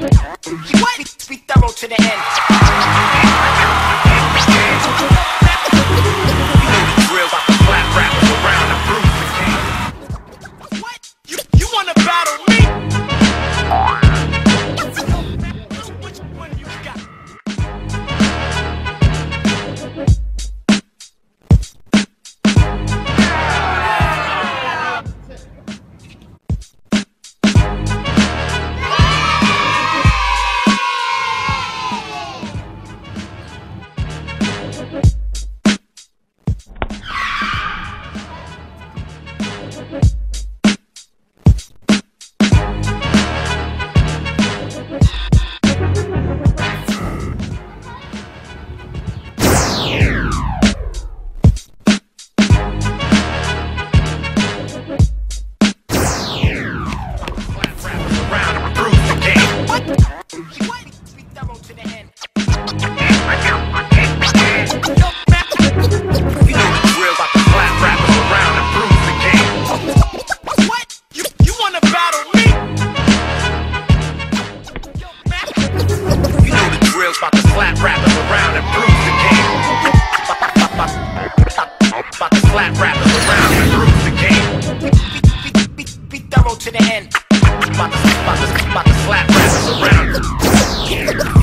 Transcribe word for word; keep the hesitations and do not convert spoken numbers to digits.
What? Be thorough to the end. You know the drill, about to slap rappers around and bruise the king. What? You, you wanna battle me? Which one you got? About to slap rappers around and bruise the game. About to slap rappers around and bruise the game. Be, be, be, be thorough to the end. About to, about to, about to slap rappers around.